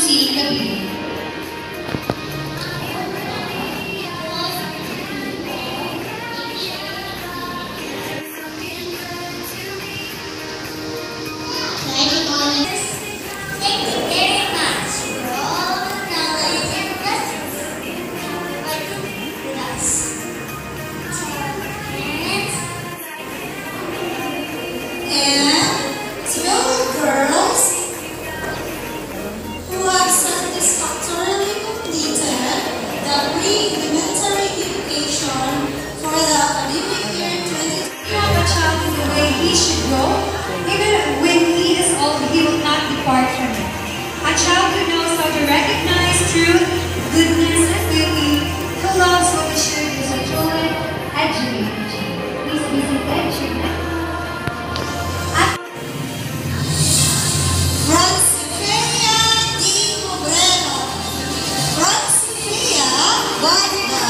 C. Cavite. Thank you very much for all the knowledge and lessons with us. To our parents and to our girls who have satisfactorily completed the pre-elementary education for the academic year 2020. Train a child in the way he should go, even when he is old, he will not depart from it. A child who knows how to recognize truth, goodness, and beauty, who loves what he should, is a truly educated child. Please be seated, children. Francifia Di Pobrero. Francifia Wagner.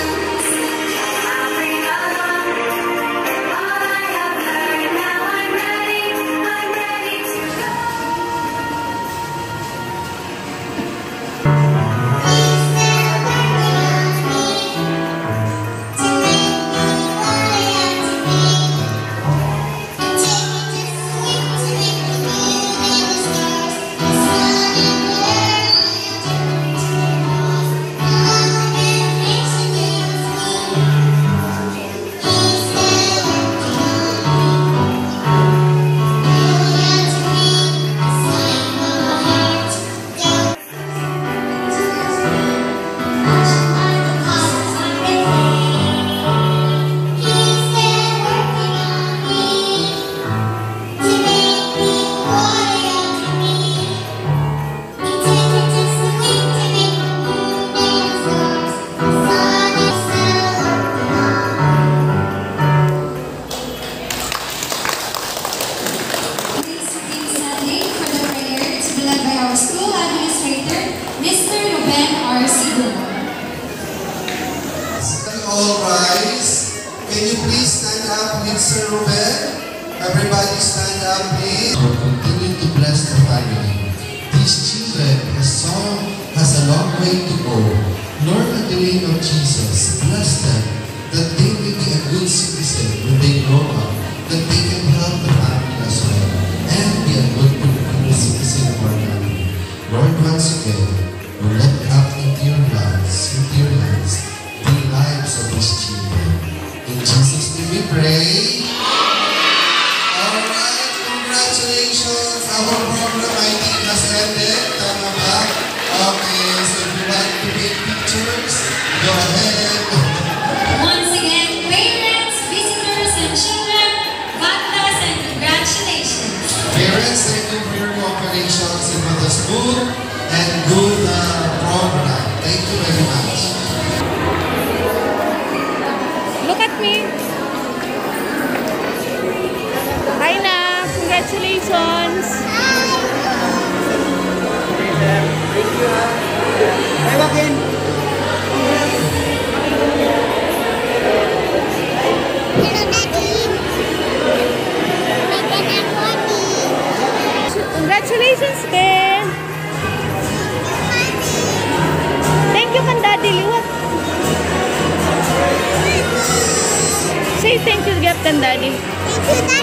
School Administrator, Mr. Ruben R. Siguro. All rise. Can you please stand up, Mr. Ruben? Everybody stand up, please. Continue to bless the family. These children has a long way to go. Lord, in the name of Jesus, bless them, that they will be a good citizen when they grow up, that they can help the family as well, and be a good citizen of our country. Lord, once again, we look up into your hands, the lives of these children. In Jesus' name we pray. Alright, congratulations. Our program, I think, has ended. Tama ba? Okay, so if you like to take pictures, go ahead. Once again, parents, visitors, and children, God bless and congratulations. Parents, thank you for your cooperation for the school and good program. Thank you very much. Look at me. Hi na. Congratulations. Thank you. Bye, Joaquin. Congratulations, Ben. Thank you, kan Daddy Liwat. Say thank you, Captain Daddy. Thank you, Daddy.